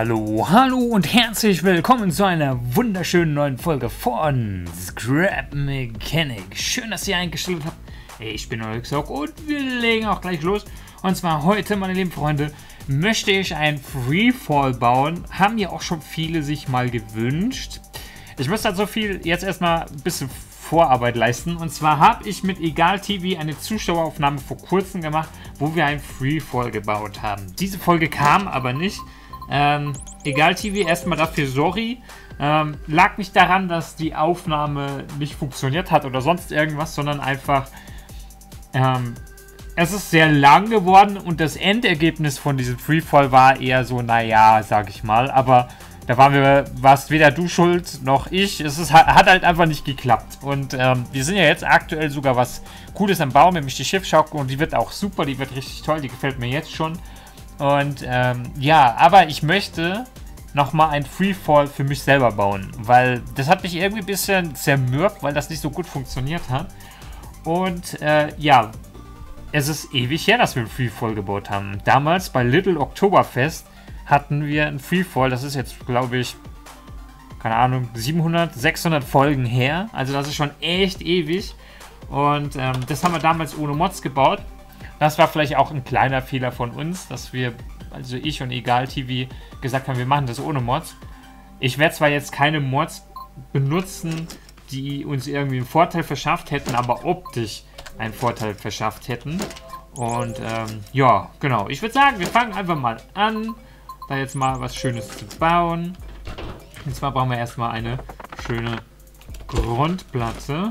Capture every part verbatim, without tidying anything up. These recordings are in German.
Hallo, hallo und herzlich willkommen zu einer wunderschönen neuen Folge von Scrap Mechanic. Schön, dass ihr eingestellt habt. Ich bin euer Xock und wir legen auch gleich los. Und zwar heute, meine lieben Freunde, möchte ich ein Freefall bauen. Haben ja auch schon viele sich mal gewünscht. Ich muss halt so viel jetzt erstmal ein bisschen Vorarbeit leisten. Und zwar habe ich mit Egal T V eine Zuschaueraufnahme vor kurzem gemacht, wo wir ein Freefall gebaut haben. Diese Folge kam aber nicht. Ähm, Egal T V, erstmal dafür sorry. Ähm, lag nicht daran, dass die Aufnahme nicht funktioniert hat oder sonst irgendwas, sondern einfach ähm, es ist sehr lang geworden und das Endergebnis von diesem Freefall war eher so, naja, sag ich mal, aber da waren wir, warst weder du schuld noch ich. Es ist, hat halt einfach nicht geklappt. Und ähm, wir sind ja jetzt aktuell sogar was Cooles am Bauen, nämlich die Schiffsschaukel. Und die wird auch super, die wird richtig toll, die gefällt mir jetzt schon. Und ähm, ja, aber ich möchte nochmal ein Freefall für mich selber bauen. Weil das hat mich irgendwie ein bisschen zermürbt, weil das nicht so gut funktioniert hat. Und äh, ja, es ist ewig her, dass wir ein Freefall gebaut haben. Damals bei Little Oktoberfest hatten wir ein Freefall, das ist jetzt, glaube ich, keine Ahnung, siebenhundert, sechshundert Folgen her. Also das ist schon echt ewig. Und ähm, das haben wir damals ohne Mods gebaut. Das war vielleicht auch ein kleiner Fehler von uns, dass wir, also ich und Egal T V, gesagt haben, wir machen das ohne Mods. Ich werde zwar jetzt keine Mods benutzen, die uns irgendwie einen Vorteil verschafft hätten, aber optisch einen Vorteil verschafft hätten. Und ähm, ja, genau. Ich würde sagen, wir fangen einfach mal an, da jetzt mal was Schönes zu bauen. Und zwar brauchen wir erstmal eine schöne Grundplatte.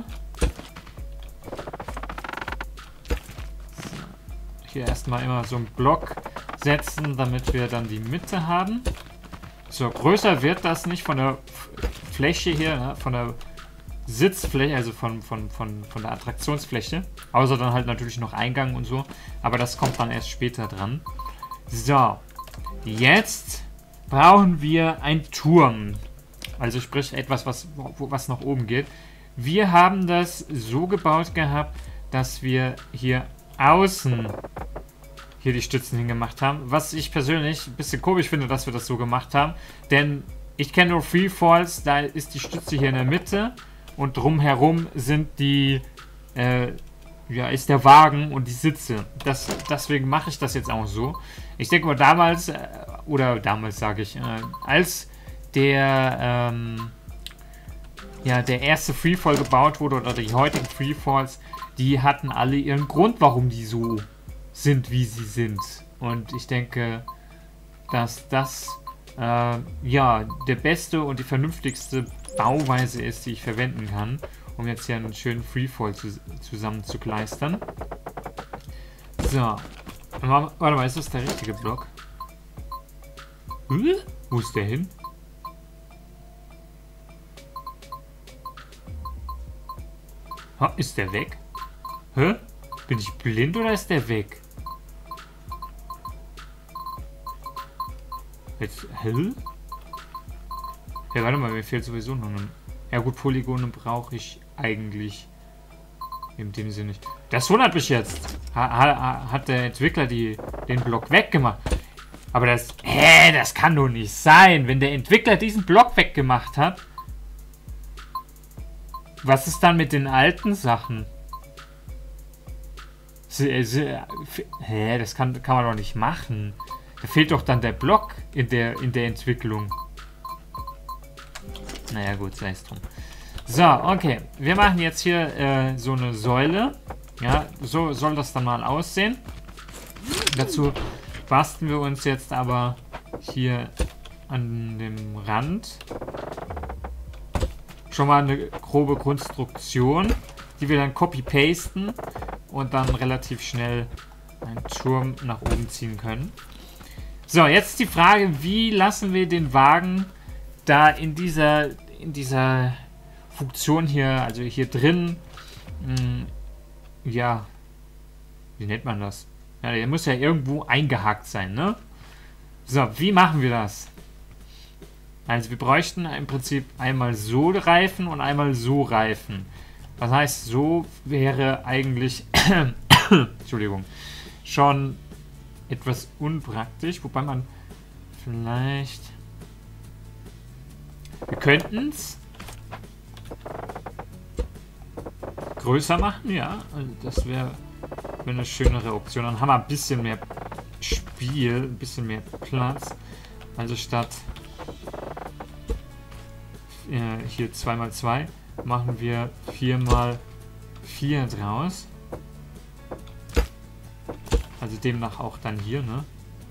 Hier erstmal immer so einen Block setzen, damit wir dann die Mitte haben. So, größer wird das nicht von der Fläche hier, ne? Von der Sitzfläche, also von, von, von, von der Attraktionsfläche. Außer dann halt natürlich noch Eingang und so. Aber das kommt dann erst später dran. So. Jetzt brauchen wir einen Turm. Also sprich etwas, was, was nach oben geht. Wir haben das so gebaut gehabt, dass wir hier außen hier die Stützen hingemacht haben. Was ich persönlich ein bisschen komisch finde, dass wir das so gemacht haben. Denn ich kenne nur Freefalls, da ist die Stütze hier in der Mitte und drumherum sind die äh, ja, ist der Wagen und die Sitze. Das, deswegen mache ich das jetzt auch so. Ich denke mal damals, äh, oder damals sage ich, äh, als der, ähm, ja, der erste Freefall gebaut wurde, oder die heutigen Freefalls, die hatten alle ihren Grund, warum die so sind, wie sie sind. Und ich denke, dass das, äh, ja, der beste und die vernünftigste Bauweise ist, die ich verwenden kann, um jetzt hier einen schönen Freefall zu, zusammen zu kleistern. So. Warte mal, ist das der richtige Block? Hm? Wo ist der hin? Ha, ist der weg? Hä? Bin ich blind oder ist der weg? Jetzt, hä? Ja, warte mal, mir fehlt sowieso noch ein... Ja gut, Polygone brauche ich eigentlich in dem Sinne nicht. Das wundert mich jetzt. Ha, ha, hat der Entwickler die, den Block weggemacht? Aber das... Hä, das kann doch nicht sein. Wenn der Entwickler diesen Block weggemacht hat, was ist dann mit den alten Sachen? Sie, sie, hä, das kann, kann man doch nicht machen. Da fehlt doch dann der Block in der, in der Entwicklung. Naja gut, sei es drum. So, okay. Wir machen jetzt hier äh, so eine Säule. Ja, so soll das dann mal aussehen. Dazu basteln wir uns jetzt aber hier an dem Rand schon mal eine grobe Konstruktion, die wir dann copy-pasten und dann relativ schnell einen Turm nach oben ziehen können. So, jetzt die Frage, wie lassen wir den Wagen da in dieser, in dieser Funktion hier, also hier drin, mh, ja, wie nennt man das? Ja, der muss ja irgendwo eingehakt sein, ne? So, wie machen wir das? Also wir bräuchten im Prinzip einmal so Reifen und einmal so Reifen. Das heißt, so wäre eigentlich, Entschuldigung, schon etwas unpraktisch, wobei man vielleicht Wir könnten es größer machen, ja. Das wäre wär eine schönere Option. Dann haben wir ein bisschen mehr Spiel, ein bisschen mehr Platz. Also statt äh, hier zwei mal zwei machen wir vier mal vier draus. Also demnach auch dann hier, ne?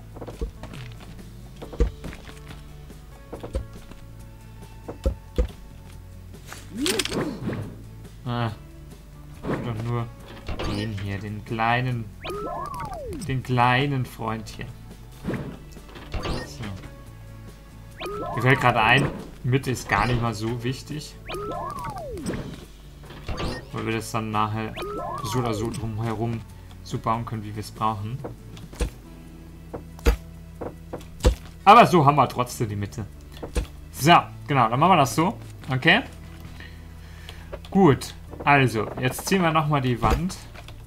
Ah. Doch nur den hier, den kleinen, den kleinen Freund hier. So. Mir fällt gerade ein, Mitte ist gar nicht mal so wichtig. Weil wir das dann nachher so oder so drumherum so bauen können, wie wir es brauchen. Aber so haben wir trotzdem die Mitte. So, genau, dann machen wir das so. Okay? Gut, also, jetzt ziehen wir nochmal die Wand.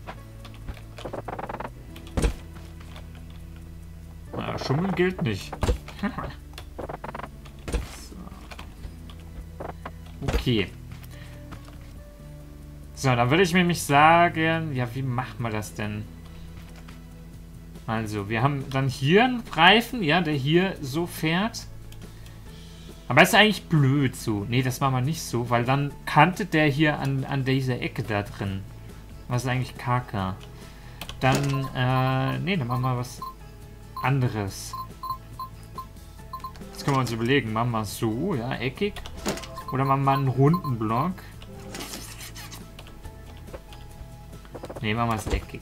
Na, Schummeln gilt nicht. So. Okay. So, dann würde ich nämlich sagen, ja, wie macht man das denn? Also, wir haben dann hier einen Reifen, ja, der hier so fährt. Aber das ist eigentlich blöd so. Nee, das machen wir nicht so, weil dann kantet der hier an, an dieser Ecke da drin. Was ist eigentlich Kaka? Dann, äh, nee, dann machen wir was anderes. Jetzt können wir uns überlegen, machen wir es so, ja, eckig. Oder machen wir einen runden Block. Nee, machen wir es eckig.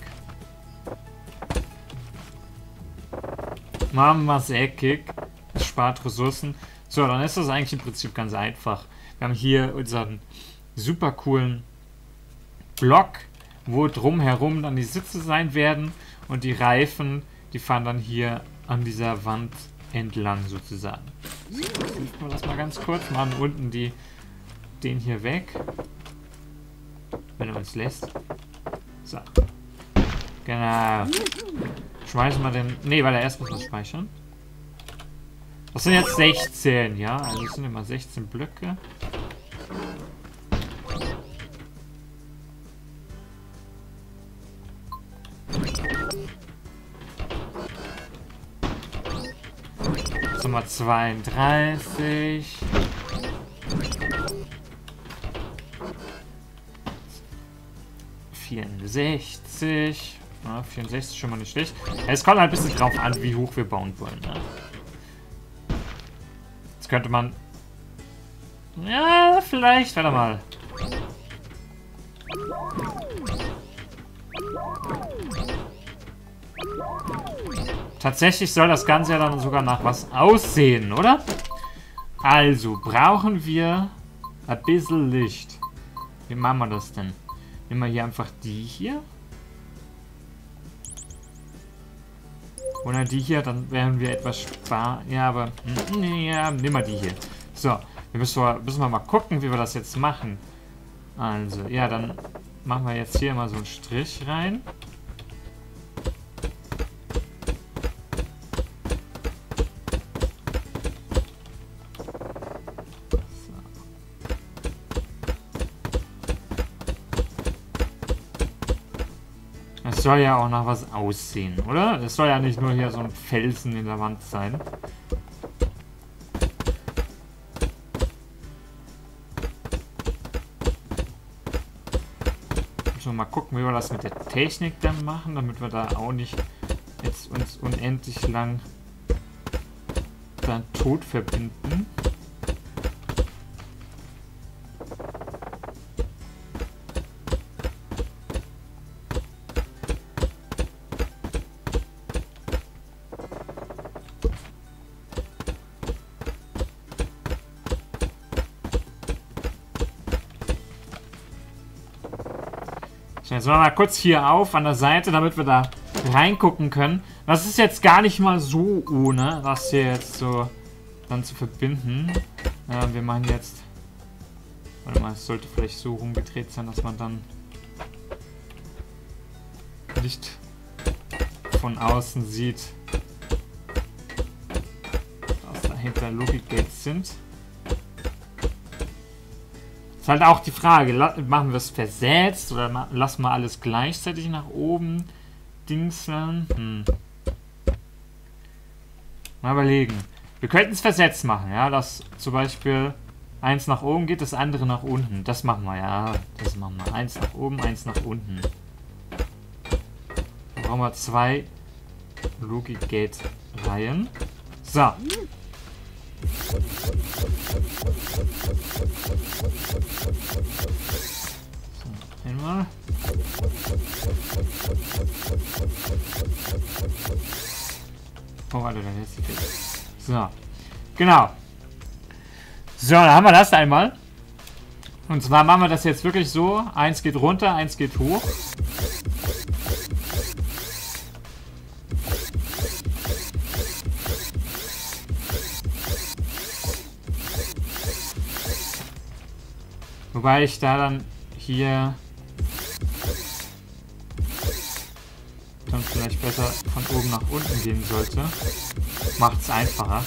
Machen wir es eckig. Das spart Ressourcen. So, dann ist das eigentlich im Prinzip ganz einfach. Wir haben hier unseren super coolen Block, wo drumherum dann die Sitze sein werden. Und die Reifen, die fahren dann hier an dieser Wand entlang sozusagen. So, jetzt prüfen wir das mal ganz kurz. Machen unten die, den hier weg. Wenn er uns lässt. So. Genau. Schmeißen wir den... Ne, weil er erst muss was speichern. Das sind jetzt sechzehn, ja? Also es sind immer sechzehn Blöcke. Jetzt haben wir zweiunddreißig. vierundsechzig. Ja, vierundsechzig schon mal nicht schlecht. Es kommt halt ein bisschen drauf an, wie hoch wir bauen wollen. Ne? Jetzt könnte man... Ja, vielleicht. Warte mal. Tatsächlich soll das Ganze ja dann sogar nach was aussehen, oder? Also, brauchen wir ein bisschen Licht. Wie machen wir das denn? Nehmen wir hier einfach die hier. Oder die hier, dann werden wir etwas sparen. Ja, aber... Ja, nehmen wir die hier. So, wir müssen, wir müssen wir mal gucken, wie wir das jetzt machen. Also, ja, dann machen wir jetzt hier mal so einen Strich rein. Das soll ja auch nach was aussehen, oder? Es soll ja nicht nur hier so ein Felsen in der Wand sein. Müssen wir mal gucken, wie wir das mit der Technik dann machen, damit wir da auch nicht jetzt uns unendlich lang dann tot verbinden. Jetzt machen wir mal kurz hier auf an der Seite, damit wir da reingucken können. Das ist jetzt gar nicht mal so ohne, das hier jetzt so dann zu verbinden. Äh, wir machen jetzt... Warte mal, es sollte vielleicht so rumgedreht sein, dass man dann nicht von außen sieht, dass dahinter Logik Gates sind. Ist halt auch die Frage, machen wir es versetzt oder lassen wir alles gleichzeitig nach oben dingseln? Hm. Mal überlegen. Wir könnten es versetzt machen, ja, dass zum Beispiel eins nach oben geht, das andere nach unten. Das machen wir, ja. Das machen wir. Eins nach oben, eins nach unten. Dann brauchen wir zwei Logik-Gate-Reihen. So. So, einmal. Oh, warte, dann ist die So. Genau. So, dann haben wir das einmal. Und zwar machen wir das jetzt wirklich so. Eins geht runter, eins geht hoch. Wobei ich da dann hier dann vielleicht besser von oben nach unten gehen sollte. Macht es einfacher.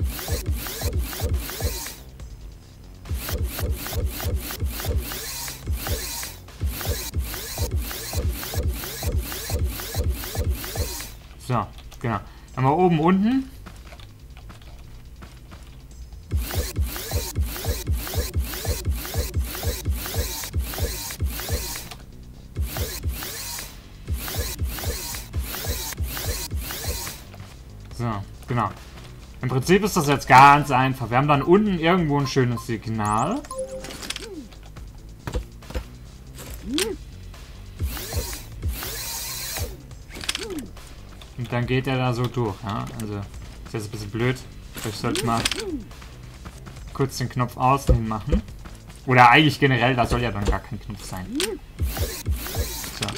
So, genau. Dann mal oben, unten. So, genau. Im Prinzip ist das jetzt ganz einfach. Wir haben dann unten irgendwo ein schönes Signal. Und dann geht er da so durch. Ja? Also, ist jetzt ein bisschen blöd. Ich sollte mal kurz den Knopf außen hin machen. Oder eigentlich generell, da soll ja dann gar kein Knopf sein. So.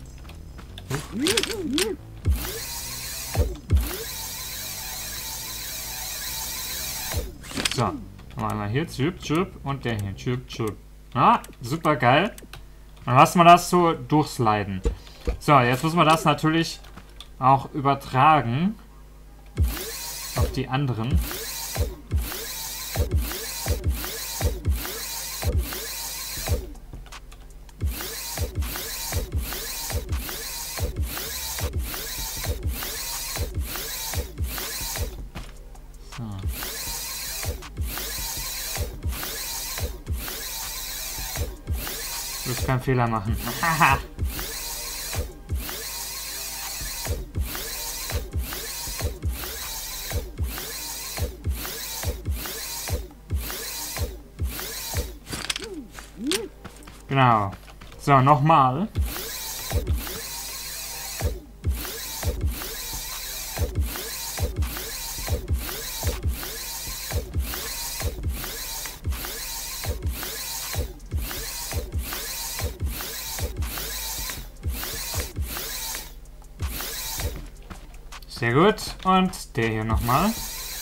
So, machen wir hier Tschüp, Tschüp und der hier Tschüp, Tschüp. Ah, super geil. Dann lassen wir das so durchsliden. So, jetzt müssen wir das natürlich auch übertragen auf die anderen. Du wirst keinen Fehler machen. Genau. So, nochmal. Sehr gut. Und der hier nochmal.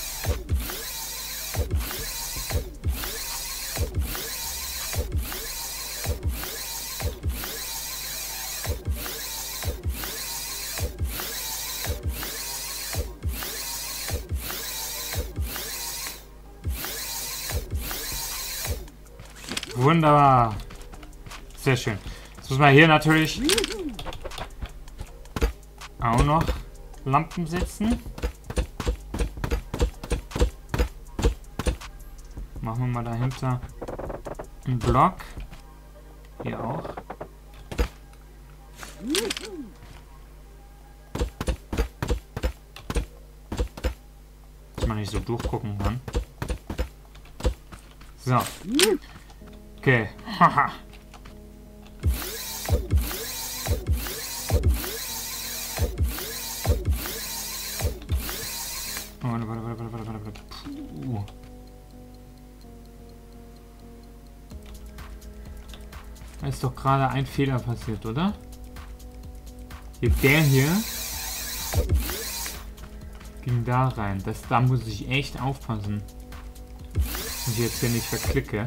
Wunderbar. Sehr schön. Jetzt muss man hier natürlich auch noch Lampen setzen. Machen wir mal dahinter einen Block. Hier auch. Dass man nicht so durchgucken kann. So. Okay. Haha. Warte, warte, warte, warte, warte, warte. Puh. Da ist doch gerade ein Fehler passiert, oder? Hier, der hier ging da rein. Das, da muss ich echt aufpassen, dass ich jetzt hier nicht verklicke.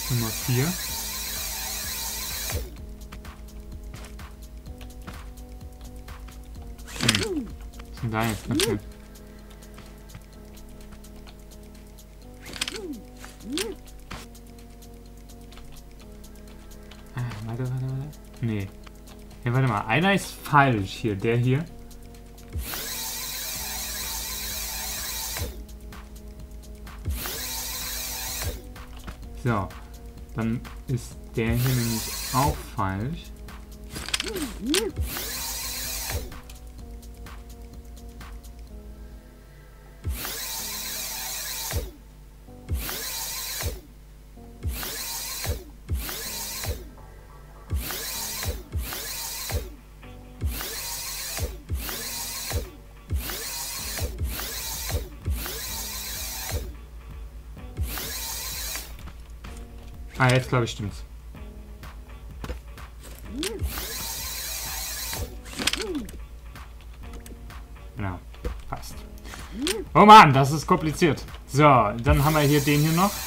Nummer vier. Hm. Was ist denn da jetzt passiert? Ah, warte, warte, warte. Nee. Ja, warte mal. Einer ist falsch hier. Der hier. So. Dann ist der hier nämlich auch falsch. Ah, jetzt glaube ich stimmt's. Genau, passt. Oh Mann, das ist kompliziert. So, dann haben wir hier den hier noch.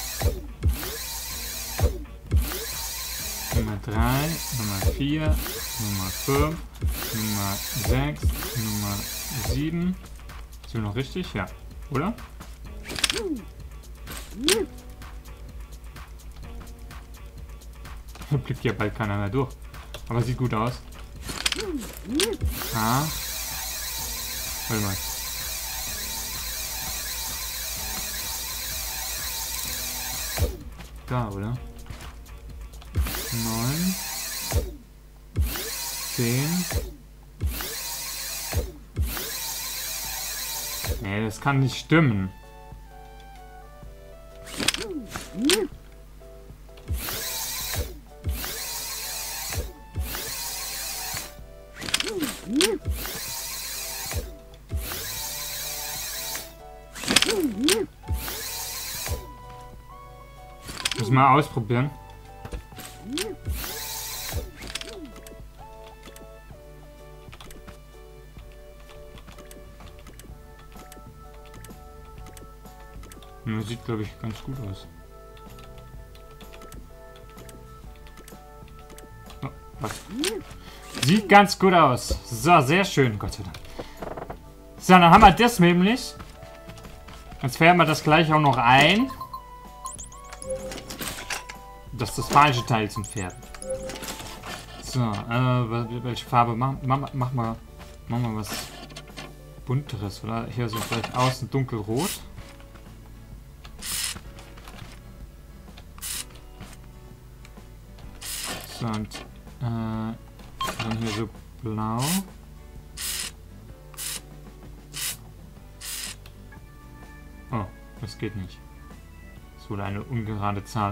Nummer drei, Nummer vier, Nummer fünf, Nummer sechs, Nummer sieben. Ist hier noch richtig? Ja. Oder? Hier blickt ja bald keiner mehr durch. Aber sieht gut aus. Ah. Warte mal. Da, oder? Neun. Zehn. Nee, das kann nicht stimmen. Muss mal ausprobieren. Das sieht, glaube ich, ganz gut aus. Oh, was? Sieht ganz gut aus. So, sehr schön, Gott sei Dank. So, dann haben wir das nämlich. Jetzt färben wir das gleich auch noch ein. Das ist das falsche Teil zum Pferden. So, äh, welche Farbe? Mach, mach, mach mal, mach mal was Bunteres, oder? Hier so vielleicht außen dunkelrot. So, und äh, dann hier so blau. Oh, das geht nicht. Das wurde eine ungerade Zahl.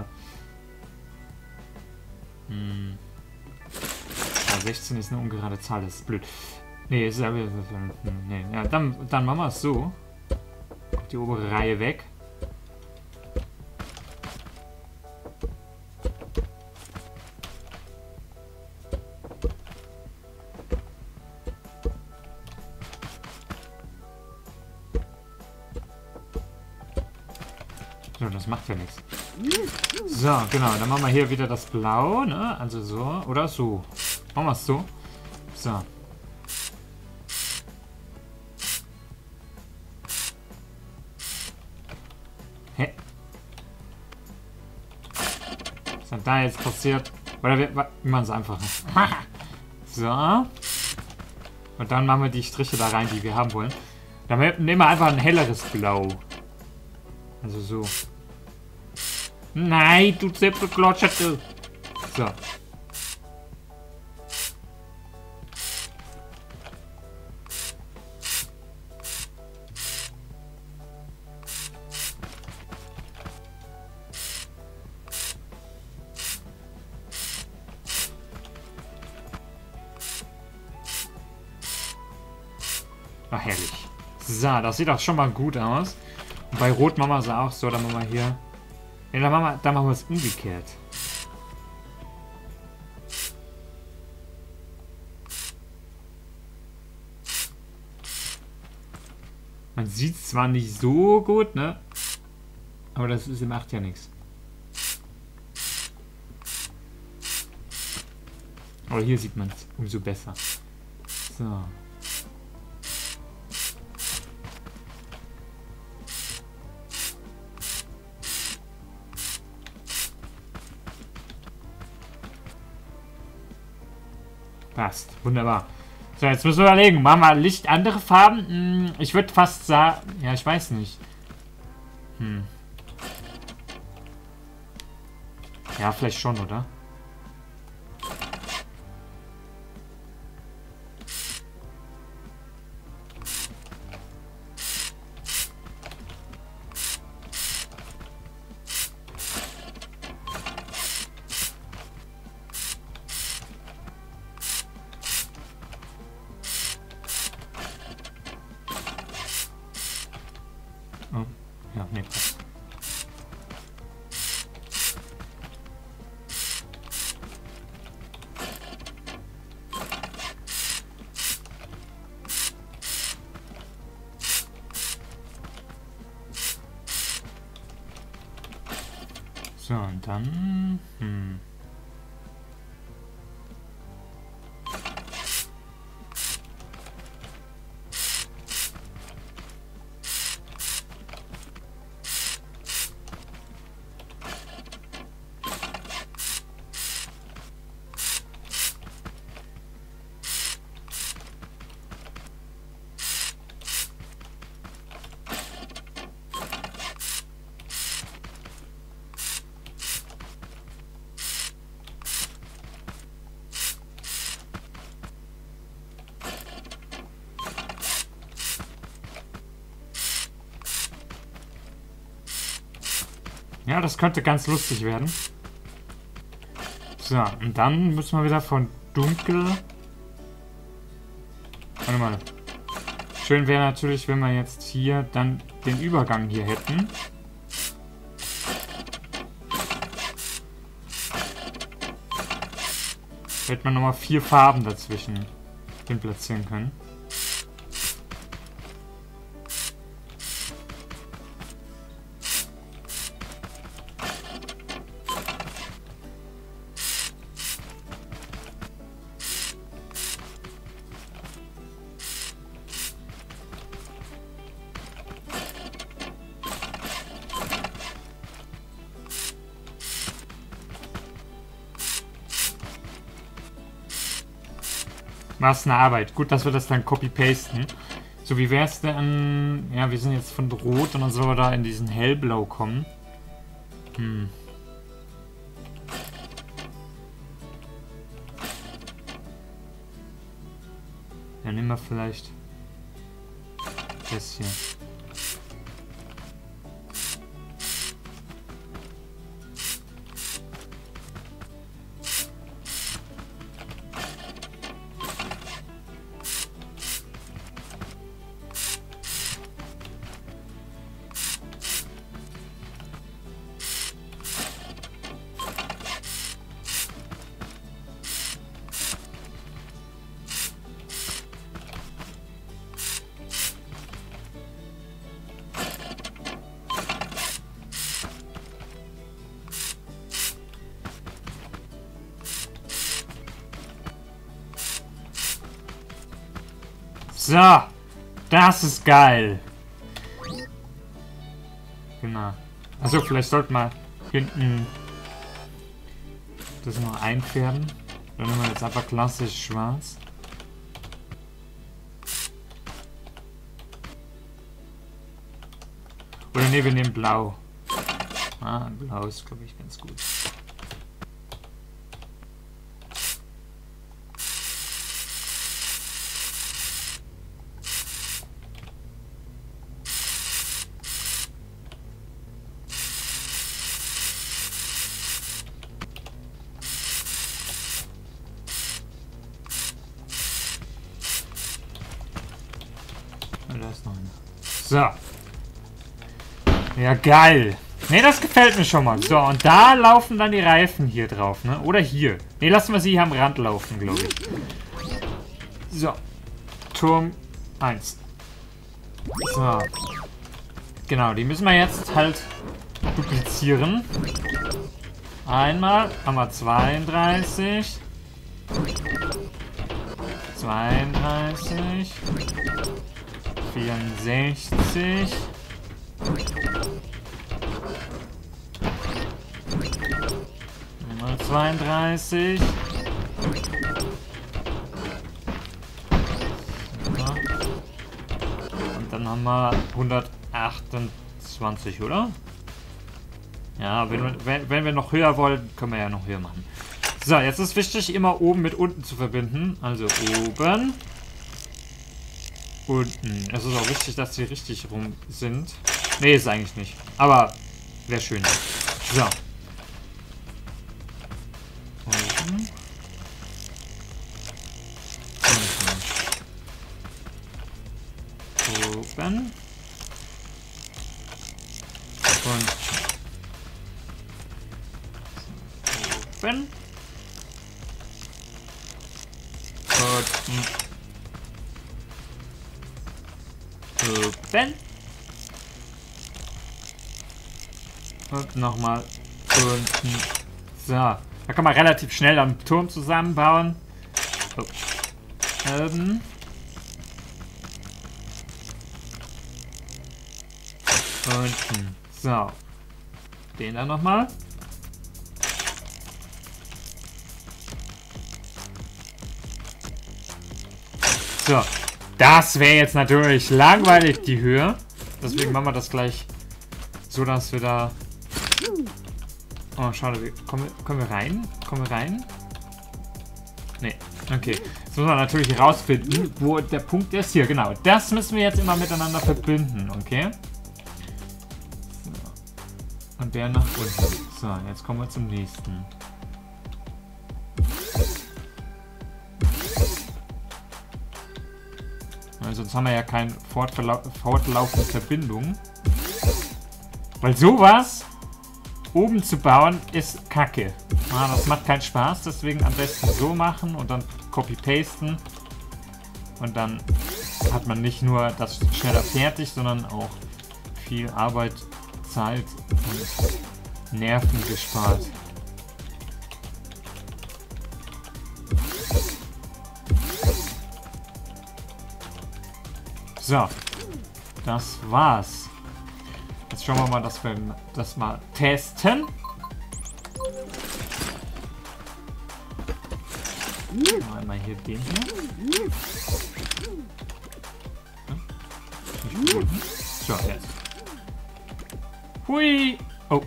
Hm. Ja, sechzehn ist eine ungerade Zahl, das ist blöd. Nee, ist ja. Nee, ja, dann, dann machen wir es so. Die obere Reihe weg. So, das macht ja nichts. So, genau, dann machen wir hier wieder das Blau, ne? Also so, oder so. Machen wir es so. So. Hä? Was hat da jetzt passiert? Oder wir, wir machen es einfach. So. Und dann machen wir die Striche da rein, die wir haben wollen. Dann nehmen wir einfach ein helleres Blau. Also so. Nein, du Zäpfelklotscherte. So. Ach, herrlich. So, das sieht auch schon mal gut aus. Und bei Rot machen wir es auch so, dann machen wir hier. Ja, dann machen wir, dann machen wir es umgekehrt. Man sieht es zwar nicht so gut, ne? Aber das ist, macht ja nichts. Aber hier sieht man es umso besser. So. Passt. Wunderbar. So, jetzt müssen wir überlegen. Machen wir Licht andere Farben? Hm, ich würde fast sagen... Ja, ich weiß nicht. Hm. Ja, vielleicht schon, oder? Oh, ja, nee, passt. So, und dann... Hm. Ja, das könnte ganz lustig werden. So, und dann müssen wir wieder von dunkel... Warte mal. Schön wäre natürlich, wenn wir jetzt hier dann den Übergang hier hätten. Hätte man nochmal vier Farben dazwischen hin platzieren können. Was eine Arbeit. Gut, dass wir das dann copy-pasten. So, wie wäre es denn... Ja, wir sind jetzt von Rot und dann sollen wir da in diesen Hellblau kommen. Hm. Dann nehmen wir vielleicht das hier. So, das ist geil. Genau. Also vielleicht sollte man hinten das noch einfärben. Dann nehmen wir jetzt einfach klassisch schwarz. Oder ne, wir nehmen blau. Ah, blau ist glaube ich ganz gut. Da ist noch einer. So. Ja, geil. Ne, das gefällt mir schon mal. So, und da laufen dann die Reifen hier drauf, ne? Oder hier. Ne, lassen wir sie hier am Rand laufen, glaube ich. So. Turm eins. So. Genau, die müssen wir jetzt halt duplizieren. Einmal. Haben wir zweiunddreißig. zweiunddreißig. vierundsechzig. Einmal zweiunddreißig. Ja. Und dann haben wir hundertachtundzwanzig, oder? Ja, wenn, wenn, wenn wir noch höher wollen, können wir ja noch höher machen. So, jetzt ist wichtig, immer oben mit unten zu verbinden. Also oben. Unten. Es ist auch wichtig, dass die richtig rum sind. Nee, ist eigentlich nicht. Aber wäre schön. So. Oben. Unten. Oben. Und oben. Unten. Oben. Und nochmal unten. So. Da kann man relativ schnell einen Turm zusammenbauen. So. Oben. Unten. So. Den dann nochmal. So. Das wäre jetzt natürlich langweilig, die Höhe. Deswegen machen wir das gleich so, dass wir da... Oh, schade. Wir, kommen, wir, kommen wir rein? Kommen wir rein? Nee. Okay. Jetzt muss man natürlich herausfinden, wo der Punkt ist. Hier, genau. Das müssen wir jetzt immer miteinander verbinden, okay? So. Und der nach unten. So, jetzt kommen wir zum nächsten. Sonst haben wir ja keine fortlaufende Verbindung. Weil sowas oben zu bauen ist Kacke. Ah, das macht keinen Spaß, deswegen am besten so machen und dann copy-pasten. Und dann hat man nicht nur das schneller fertig, sondern auch viel Arbeit, Zeit und Nerven gespart. So, das war's. Jetzt schauen wir mal, dass wir das mal testen. Einmal hier den hier. So, jetzt. Hui! Oh.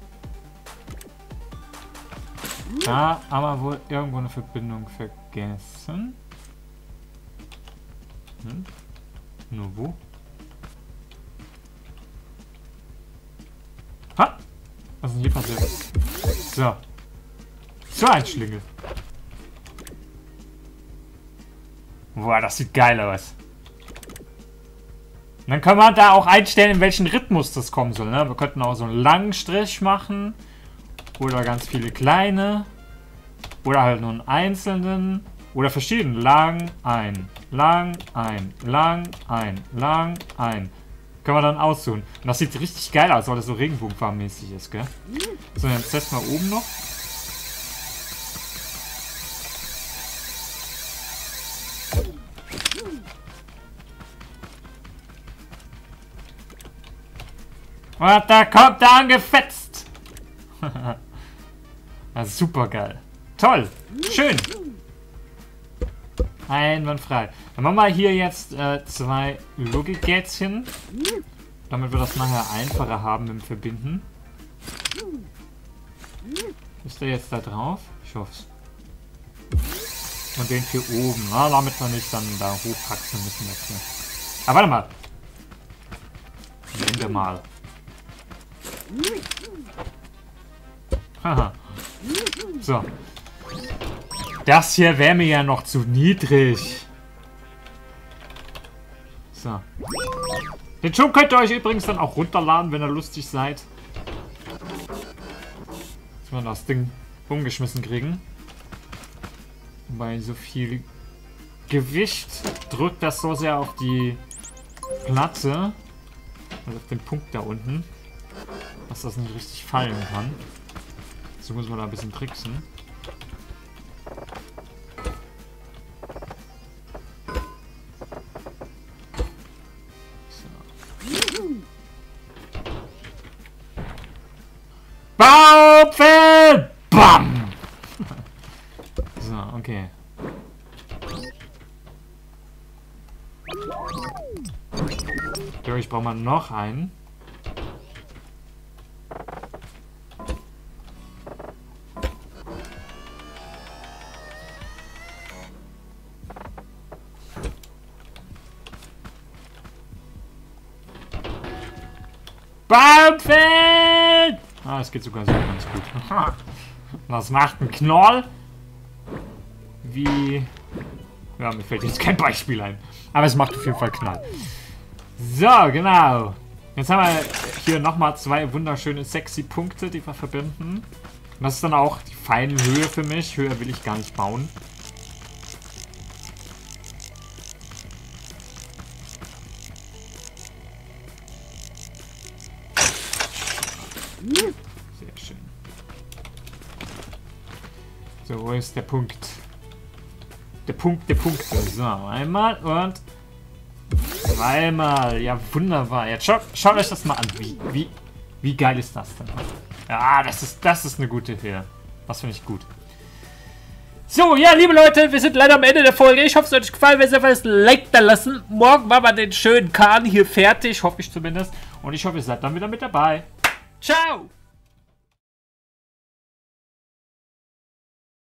Da haben wir wohl irgendwo eine Verbindung vergessen. Hm? Nur wo? Ha! Was ist denn hier passiert? So. So ein Schlingel. Boah, das sieht geil aus. Und dann kann man da auch einstellen, in welchen Rhythmus das kommen soll. Ne? Wir könnten auch so einen langen Strich machen. Oder ganz viele kleine. Oder halt nur einen einzelnen. Oder verschieden. Lang, ein, lang, ein, lang, ein, lang, ein. Können wir dann aussuchen. Und das sieht richtig geil aus, weil das so regenbogenfarbenmäßig ist, gell? So, jetzt testen wir oben noch. Und da kommt er angefetzt. Super geil. Toll. Schön. Einwandfrei. Dann machen wir hier jetzt äh, zwei Logik-Gates hin. Damit wir das nachher einfacher haben mit dem Verbinden. Ist der jetzt da drauf? Ich hoffe es. Und den hier oben. Na, damit wir nicht dann da hochpacken müssen dafür. Aber warte mal. Nehmen wir mal. Haha. So. Das hier wäre mir ja noch zu niedrig. So. Den Show könnt ihr euch übrigens dann auch runterladen, wenn ihr lustig seid. Dass wir das Ding umgeschmissen kriegen. Bei so viel Gewicht drückt das so sehr auf die Platte. Also auf den Punkt da unten. Dass das nicht richtig fallen kann. So muss man da ein bisschen tricksen. Bam! So, okay. Ich glaube, ich brauche mal noch einen. Baumfeld! Ah, es geht sogar so ganz gut. Was macht ein Knoll? Wie... Ja, mir fällt jetzt kein Beispiel ein. Aber es macht auf jeden Fall Knall. So, genau. Jetzt haben wir hier nochmal zwei wunderschöne, sexy Punkte, die wir verbinden. Und das ist dann auch die feine Höhe für mich. Höher will ich gar nicht bauen. Sehr schön. So, wo ist der Punkt? Der Punkt, der Punkte. So, einmal und zweimal. Ja, wunderbar. Jetzt schaut, schaut euch das mal an. Wie, wie, wie geil ist das denn? Ja, das ist, das ist eine gute Höhe. Das finde ich gut. So, ja, liebe Leute, wir sind leider am Ende der Folge. Ich hoffe, es hat euch gefallen. Wenn es einfach ist, Like da lassen. Morgen machen wir den schönen Kahn hier fertig. Hoffe ich zumindest. Und ich hoffe, ihr seid dann wieder mit dabei. Ciao!